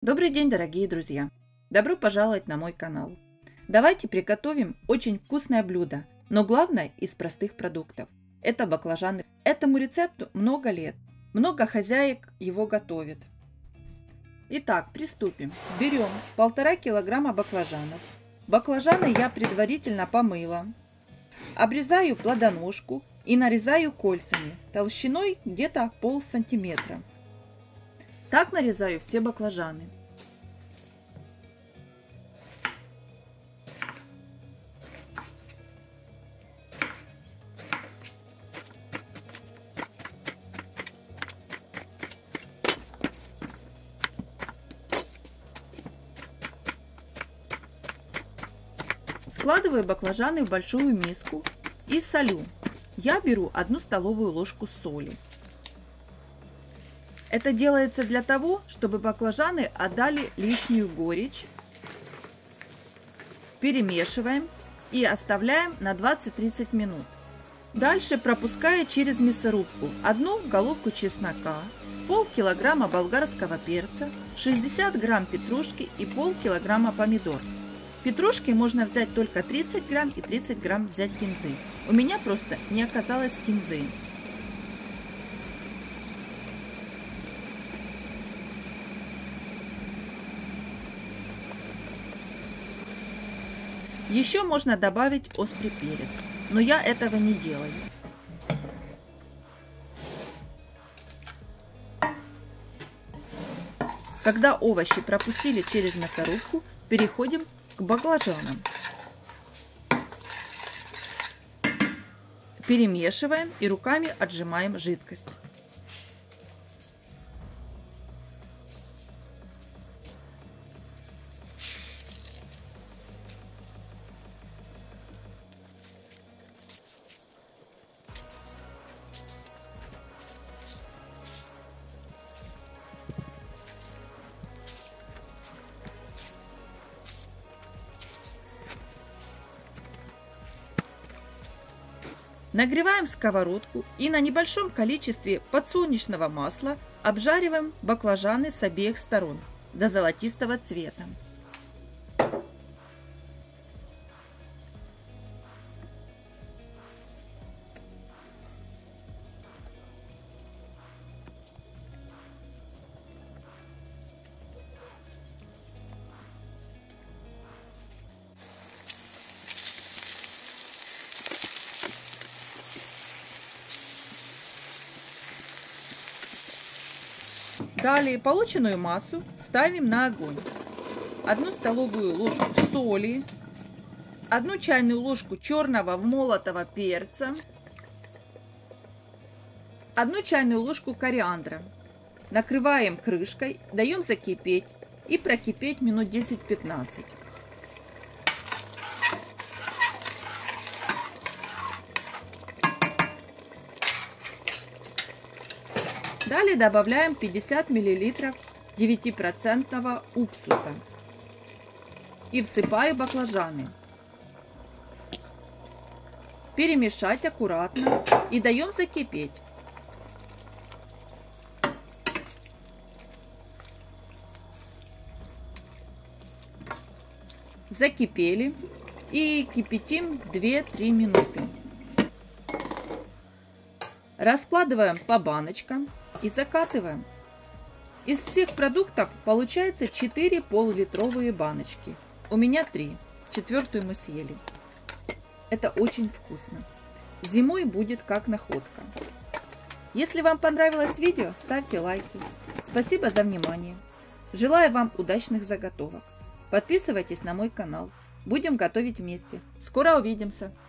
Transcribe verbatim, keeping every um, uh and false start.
Добрый день, дорогие друзья! Добро пожаловать на мой канал. Давайте приготовим очень вкусное блюдо, но главное из простых продуктов. Это баклажаны. Этому рецепту много лет. Много хозяек его готовят. Итак, приступим. Берем полтора килограмма баклажанов. Баклажаны я предварительно помыла. Обрезаю плодоножку и нарезаю кольцами толщиной где-то пол сантиметра. Так нарезаю все баклажаны. Складываю баклажаны в большую миску и солю. Я беру одну столовую ложку соли. Это делается для того, чтобы баклажаны отдали лишнюю горечь. Перемешиваем и оставляем на двадцать-тридцать минут. Дальше пропускаю через мясорубку одну головку чеснока, полкилограмма болгарского перца, шестьдесят грамм петрушки и полкилограмма помидор. Петрушки можно взять только тридцать грамм и тридцать грамм взять кинзы. У меня просто не оказалось кинзы. Еще можно добавить острый перец, но я этого не делаю. Когда овощи пропустили через мясорубку, переходим к баклажанам. Перемешиваем и руками отжимаем жидкость. Нагреваем сковородку и на небольшом количестве подсолнечного масла обжариваем баклажаны с обеих сторон до золотистого цвета. Далее полученную массу ставим на огонь. Одну столовую ложку соли, одну чайную ложку черного молотого перца, одну чайную ложку кориандра. Накрываем крышкой, даем закипеть и прокипеть минут десять-пятнадцать. Далее добавляем пятьдесят миллилитров девятипроцентного уксуса и всыпаю баклажаны. Перемешать аккуратно и даем закипеть. Закипели и кипятим две-три минуты. Раскладываем по баночкам и закатываем. Из всех продуктов получается четыре пол-литровые баночки. У меня три. Четвертую мы съели. Это очень вкусно. Зимой будет как находка. Если вам понравилось видео, ставьте лайки. Спасибо за внимание. Желаю вам удачных заготовок. Подписывайтесь на мой канал. Будем готовить вместе. Скоро увидимся.